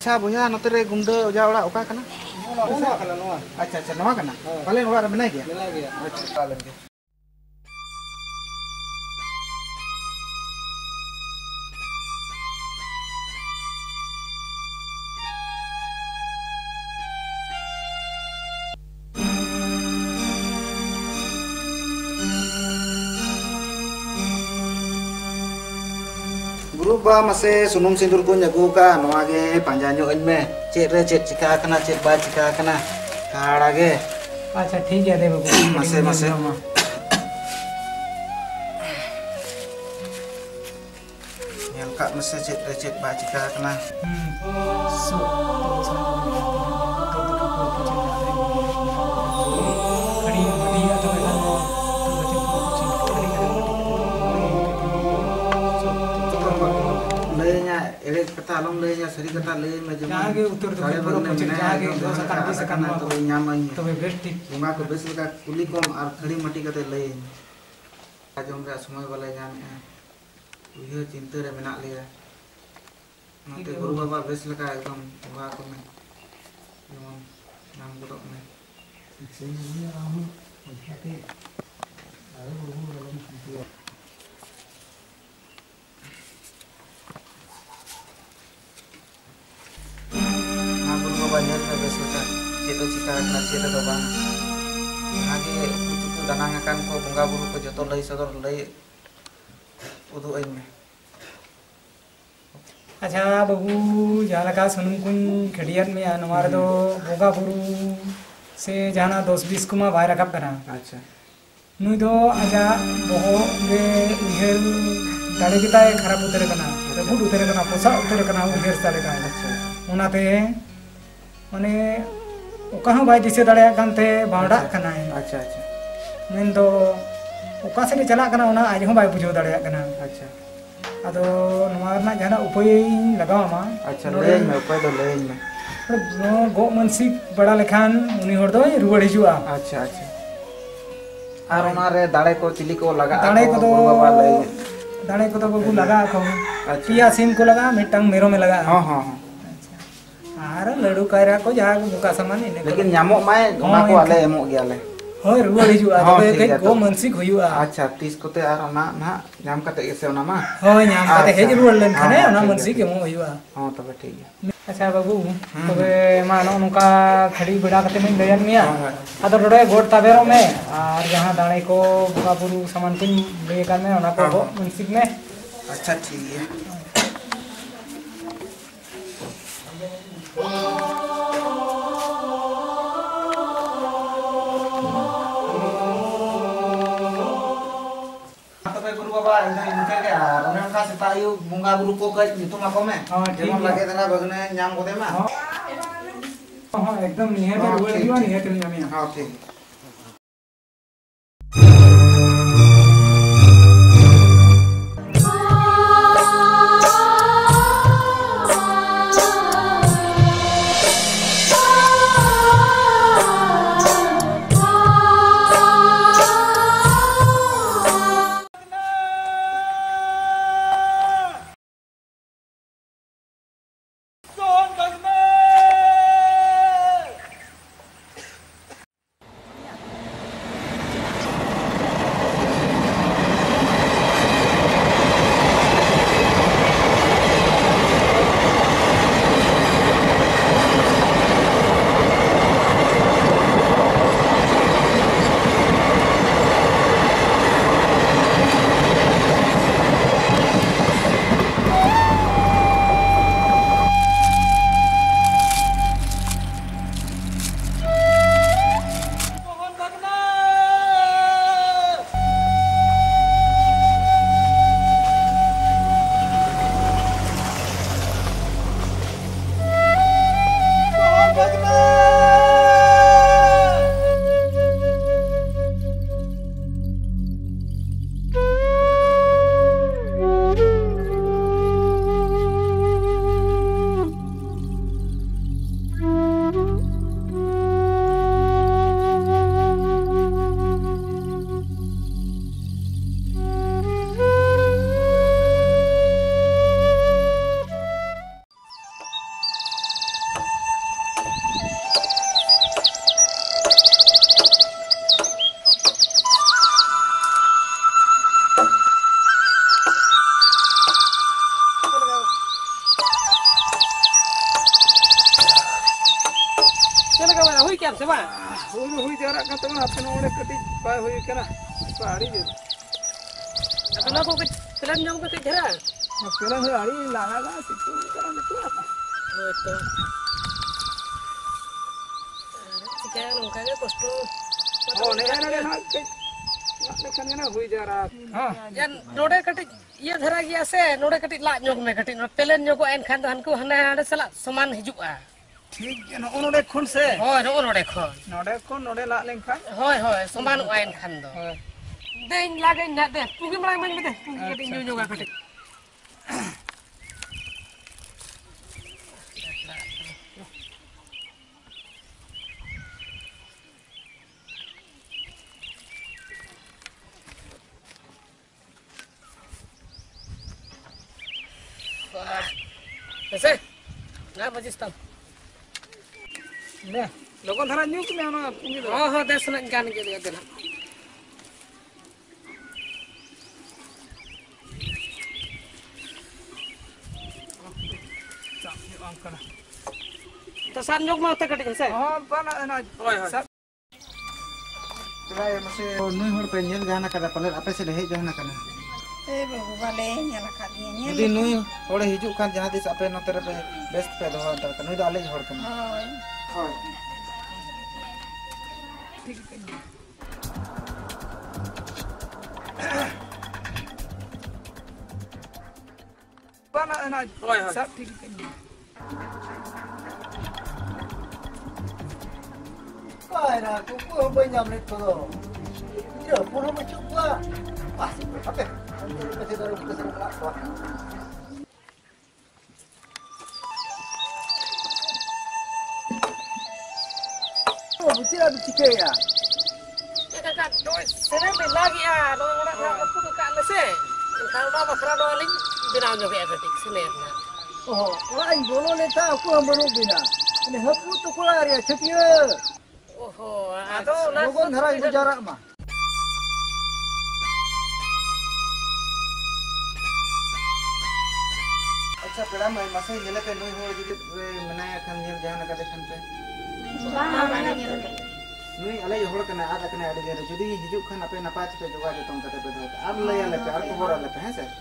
अच्छा भैया नोते रे गुंडा ओजा ओड़ा ओका कना अच्छा अच्छा नवा कना पाले ओड़ा रे मेना गया अच्छा पाले के गुरु बा मसे सुनुम सिंदूर को ᱧᱟᱜᱩ ᱠᱟ ᱱᱚᱣᱟ ᱜᱮ ᱯᱟᱸᱡᱟ ᱧᱚᱜ ᱟᱹᱧ ᱢᱮ ᱪᱮᱫ ᱨᱮ ᱪᱮᱫ ᱪᱤᱠᱟ ᱟᱠᱟᱱᱟ ᱪᱮᱫ ᱵᱟᱭ ᱪᱤᱠᱟ ᱟᱠᱟᱱᱟ ᱠᱟᱲᱟ ᱜᱮ अच्छा ठीक है दे बाबू मसे मसे ᱧᱮᱞ ᱠᱟᱜ ᱢᱮᱥᱮ ᱪᱮᱫ ᱨᱮ ᱪᱮᱫ ᱵᱟᱭ ᱪᱤᱠᱟ ᱟᱠᱟᱱᱟ सो खड़ी बढ़िया तो बेटा नो तो बच्चे को कुछ खड़ी करे लैnya एरे कथा आलम लैnya सरी कथा लै में जमा जागे उत्तर तो पूरा कुछ जागे 2 सेकंड 20 सेकंड तो ᱧᱟᱢᱟᱹᱧ तो बेस ठीक बुंगा को बेस लगा कुली कम और खड़ी मटी कते लै आजम रे समय वाला ᱧᱟᱢ उयो चिंता रे मेना लिया नते गुरु बाबा बेस लगा एकदम बुंगा को में जेमन नाम गोदक में सेनी आम ओझाते आरो गुरु बाबा संतिया banyak beres leka cita cita na cita do bang hage cucu danang akan ko bunga buru ko joto lay sodor lay udu aing me अच्छा बाबू जहाँ का सुनुम कुन खड़ियन में हमारे तो बोगा बुरु से जाना 10-20 कुमा बाहर रखा करा अच्छा नुई तो आजा बहु गे उहेर दाड़े किता खराब उतर कना रबुट उतर कना पोसा उतर कना उहेर दाड़े का अच्छा उनाते माने ओका हूँ भाई दिसे दाड़े कानते बावड़ा कना है अच्छा अच्छा मेन तो ओका से चला कना उना आज हूँ भाई बुझो दाड़े कना अच्छा अदो नवारना जहां उपाय लगावा अच्छा ले में उपाय तो ले में गो मनसिक बड़ा लेखान उनी हर दो रुवाड़ हिजुआ अच्छा अच्छा आर ओना रे दाड़े को चिली को लगा दाड़े को तो बाबा ले दाड़े को तो बाबू लगा को पिया सिम को लगा मिटंग मेरो में लगा हां हां आर लड्डू कायरा को जहां मुका सामान इने लेकिन ᱧᱟᱢᱚᱜ माय ओना को आले एमो गियाले होय रुवाड़ हिजुआ तबे के गो मनसिक हुयुआ अच्छा 30 कोते आर ओना ना ᱧᱟᱢ कते से ओना मा होय ᱧᱟᱢ कते हेज रुवाड़ लेन खाने ओना मनसिक एमो हुयुआ हां तबे ठीक है अच्छा बाबू तबे मा नुका खड़ी बिड़ा कते में लयन मिया अदो डोडे गोट ताबेरो में और जहां दाणे को बुका बुरु सामान कुन ले कर में ओना को मनसिक में अच्छा ठीक है बाबा इनके के आर ओने का सितायु बुंगा बुरु को कज नितुम को में जेमन लागे तरा बगने ᱧᱟᱢ कोदे मा हां एकदम निहत रुवाड़ दिवा निहत ᱧᱟᱢᱤया हां ठीक चल का हुई क्या से बा हुई जरा का तो आपन ओड़े कटी पाए हुई केना पाड़ी जे अगला को चलन जम के घेरा केला है आड़ी लागा गा सितु करा न तो तो चिका नौका के कष्ट ओ ने ना के लेकिन ना हुई जरा हां यार नोडे कटी ये धरा गया से नोडे कटी ला जोग में कटी पेलेन जोग एन खान तो हनको हने आड़े सला समान हिजुआ ठीक है न ओनोडे खुन से होय नोडे खन नोडे ला लेंखान होय होय समान एन खान दो देन लागे ना दे पुगी मराई मन दे पुगी कटी न्यू जोगा कटी ऐसे ना बजिस तब ले लोगन धरा न्यूज में ना पुंगी दो हां देश न गान के लिए देना तो सान जोग में होते कटी से हां बना ना होय होय प्राय मसे नुई हर पे नेल जाना कदा पले आपे से हेज जाना कना ए बाबू वाले नेला खादी नेल यदि नुई होड़े हिजुक खान जहां दिस आपे नोते रे पे बेस्ट पे दोहा अंतर नुई दो आले हड़ कना होय होय बना ना होय होय सब ठीक है Para, kuku banyak mereka tu. Dia pun macam apa? Pasti apa? Nanti pasti dalam kesan kelak. Oh, betul ada tiket ya. kakak doi sere be lagi ya do ora ka pu ka lese kalau ba bakra do ling bina jo be epic seler na Oh, lain bolo leta aku yang baru bina. Ini hapu tu keluar ya, cetia. oho ado na Logon harai jarak mah. अच्छा पेड़ा में मसे नेले पे नुई हो जुदी मनाया Khan nail जहां का देखन पे नुई अले होड़ कना आदा कना अड़ी देरे जुदी हिजुक खान अपे नपाच पे जोगा जतन कते पे दो अब ले आले पे और खबर आले पे हैं से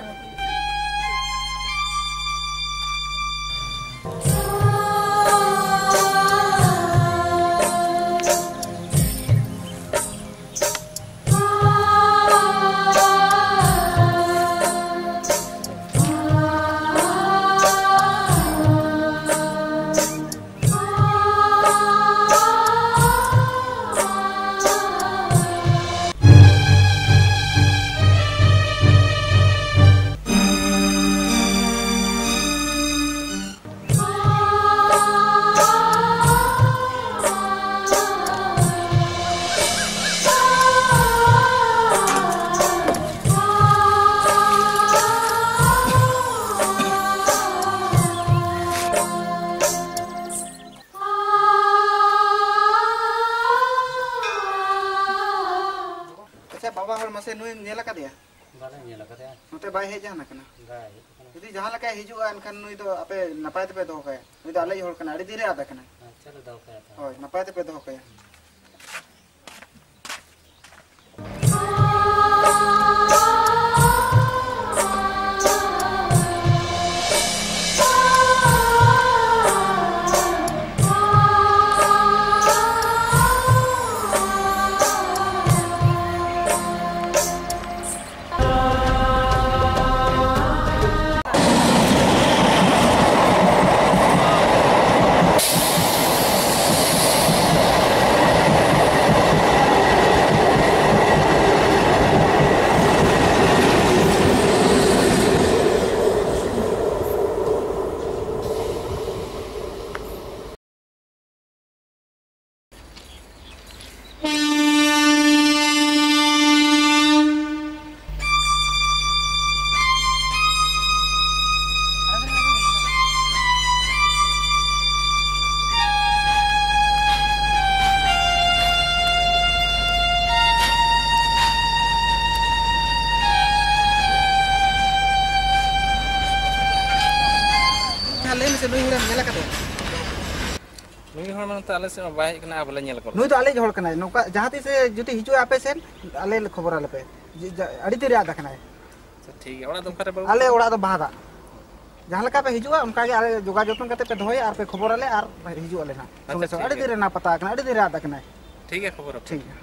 बाबा हर मसे नुई नेला का दिया bala nyela ka ya नोते बाय हे जहां कना gai जुदी जहां लका हिजुआ अनखान नुई तो अपे नपाय पे दो कया नुई तो अले होड़ कना अड़ी दिरे आदा कना chalo dau ka ta होय नपाय पे दो कया ले में से नुई होड़ा नेला का दिया नुई हर मन आले से बाय कना बोले नेल को नुई तो आले हर कना नौका जहां तीस जुटी हिजु आपे सेन आले खबर आले पे अड़ी तीर आदा कना ठीक है ओड़ा दो करे आले ओड़ा दो बादा जहां लका पे हिजुआ उनका के आले जोगा जतन करते पे दोय आर पे खबर आले आर हिजु आले ना संगे अड़ी तीर ना पता कना अड़ी तीर आदा कना ठीक है खबर ठीक है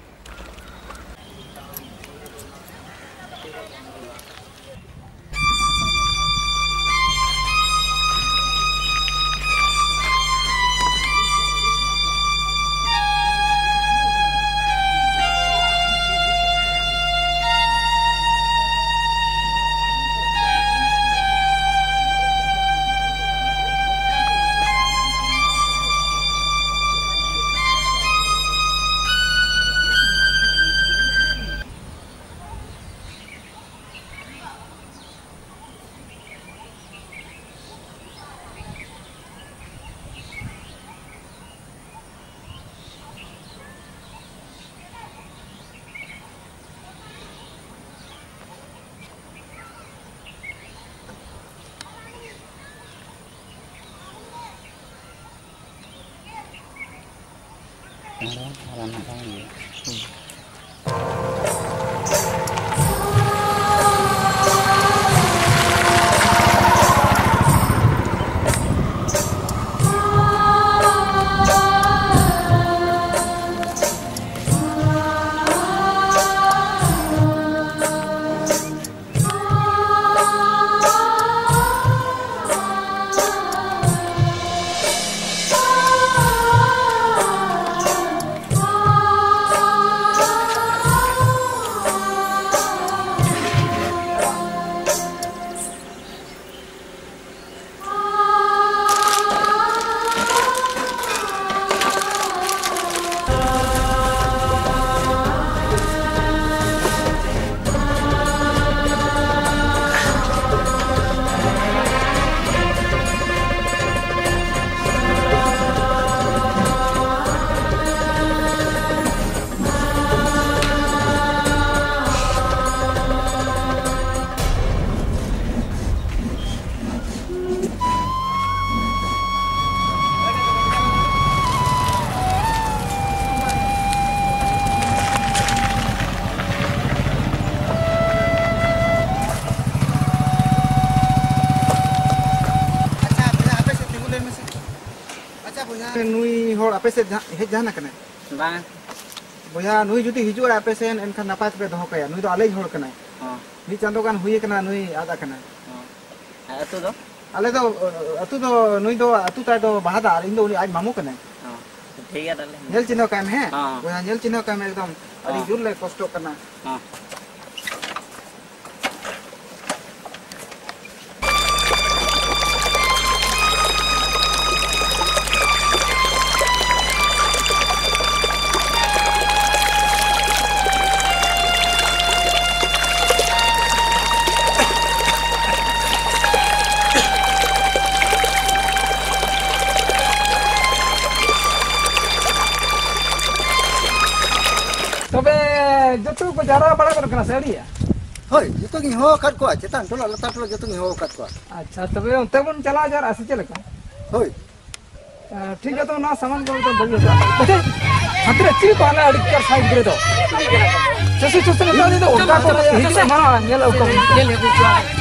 नुई होड़ आपे से हेज जाना कने बांग बोया नुई जुदी हिजु आपे से एनखान नापाय पे दोहो कया नुई तो आले होड़ कने हां मी चांदो गान हुई कना नुई आदा कने हां अतु दो आले तो नुई दो अतु ता दो बाहादा और इन दो उनी आज मामू कने हां ठीक है ताले नेल चिन्ह काम है हां बोया नेल चिन्ह काम एकदम अड़ी जुर ले कष्ट करना हां तबे जतु को जारा बड़ा करना सड़िया होय जतो गी हो काट को चेतान टोला लता टोला जतो गी हो काट को अच्छा तबे उनते बन चला जार आसे चलका होय ठीक है तो ना सामान को तो बगल अच्छा हतरे ची को आला अड़कर साइड करे तो जैसे जैसे निकाल दे उनका को हिज माना नेल को नेल को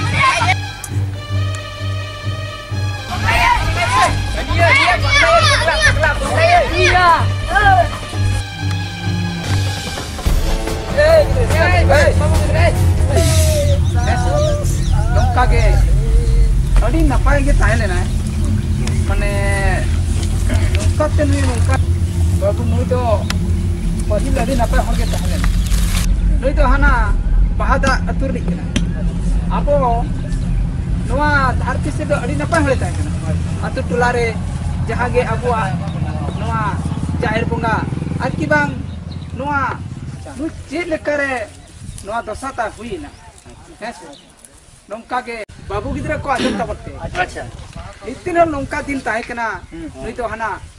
नौका के अड़ी नपाय के ताहे लेना है माने नौका ते नुई नौका बाबू नुई तो पहिल अड़ी नपाय हर के ताहे लेना नुई तो हाना बाहादा अतुर निकना आपो नोआ धरती से तो अड़ी नपाय हले ताहे ना अतु टोला रे जहां गे अबुआ नोआ जाहिर बोंगा आर की बांग नोआ नु चेक लेकर नोआ दसाता हुई ना हेस नौका के बाबू गिद्रा को आदम तबते अच्छा इतने नौका दिन ताहे कना नहीं तो हना